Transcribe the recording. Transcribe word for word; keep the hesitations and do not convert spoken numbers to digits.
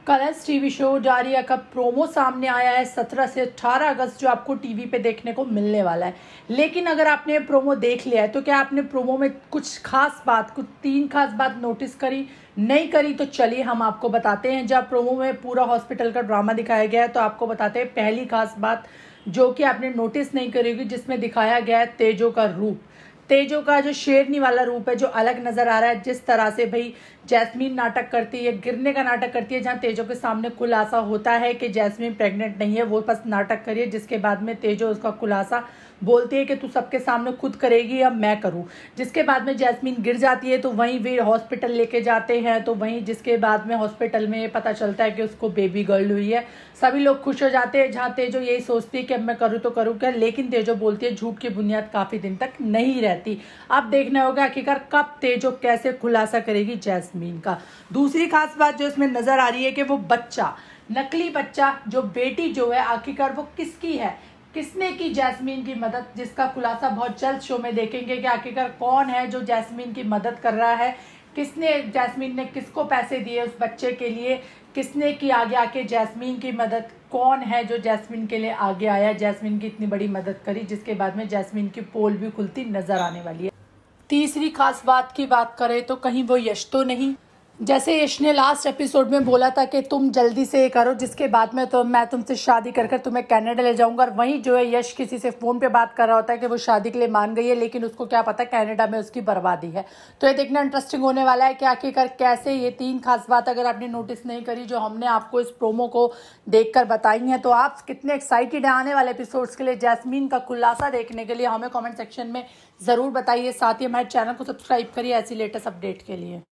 Colours TV show Dariya का promo सामने आया है सत्रह से अठारह अगस्त, जो आपको टीवी पे देखने को मिलने वाला है। लेकिन अगर आपने प्रोमो देख लिया है तो क्या आपने प्रोमो में कुछ खास बात, कुछ तीन खास बात नोटिस करी? नहीं करी तो चलिए हम आपको बताते हैं। जब प्रोमो में पूरा हॉस्पिटल का ड्रामा दिखाया गया है तो आपको बताते हैं पहली खास बात जो कि आपने नोटिस नहीं करी होगी, जिसमें दिखाया गया है तेजो का रूप। तेजो का जो शेरनी वाला रूप है जो अलग नजर आ रहा है। जिस तरह से भाई जैस्मीन नाटक करती है, गिरने का नाटक करती है, जहां तेजो के सामने खुलासा होता है कि जैस्मीन प्रेग्नेंट नहीं है, वो बस नाटक करिए, जिसके बाद में तेजो उसका खुलासा बोलती है कि तू सबके सामने खुद करेगी या मैं करूं। जिसके बाद में जैस्मीन गिर जाती है तो वहीं वे हॉस्पिटल लेके जाते हैं, तो वहीं जिसके बाद में हॉस्पिटल में पता चलता है कि उसको बेबी गर्ल हुई है। सभी लोग खुश हो जाते हैं, जहां तेजो यही सोचती है कि अब मैं करूँ तो करूँ क्या, लेकिन तेजो बोलती है झूठ की बुनियाद काफी दिन तक नहीं रहती। अब देखना होगा आखिरकार कब तेजो कैसे खुलासा करेगी जैस्मीन का। दूसरी खास बात जो इसमें नजर आ रही है कि वो बच्चा, नकली बच्चा, जो बेटी जो है आखिरकार वो किसकी है, किसने की जैस्मीन की मदद, जिसका खुलासा बहुत जल्द शो में देखेंगे कि आखिरकार कौन है जो जैस्मीन की मदद कर रहा है, किसने, जैस्मीन ने किसको पैसे दिए उस बच्चे के लिए, किसने की आगे आके जैस्मीन की मदद, कौन है जो जैस्मीन के लिए आगे आया, जैस्मीन की इतनी बड़ी मदद करी, जिसके बाद में जैस्मीन की पोल भी खुलती नजर आने वाली है। तीसरी खास बात की बात करें तो कहीं वो यश तो नहीं, जैसे यश ने लास्ट एपिसोड में बोला था कि तुम जल्दी से ये करो जिसके बाद में तो मैं तुमसे शादी कर कर तुम्हें कनाडा ले जाऊंगा, और वहीं जो है यश किसी से फोन पे बात कर रहा होता है कि वो शादी के लिए मान गई है, लेकिन उसको क्या पता कनाडा में उसकी बर्बादी है। तो ये देखना इंटरेस्टिंग होने वाला है कि आखिरकार कैसे ये तीन खास बात अगर आपने नोटिस नहीं करी जो हमने आपको इस प्रोमो को देखकर बताई हैं, तो आप कितने एक्साइटेड हैं आने वाले एपिसोड्स के लिए, जैस्मीन का खुलासा देखने के लिए? हमें कॉमेंट सेक्शन में जरूर बताइए। साथ ही हमारे चैनल को सब्सक्राइब करिए ऐसी लेटेस्ट अपडेट के लिए।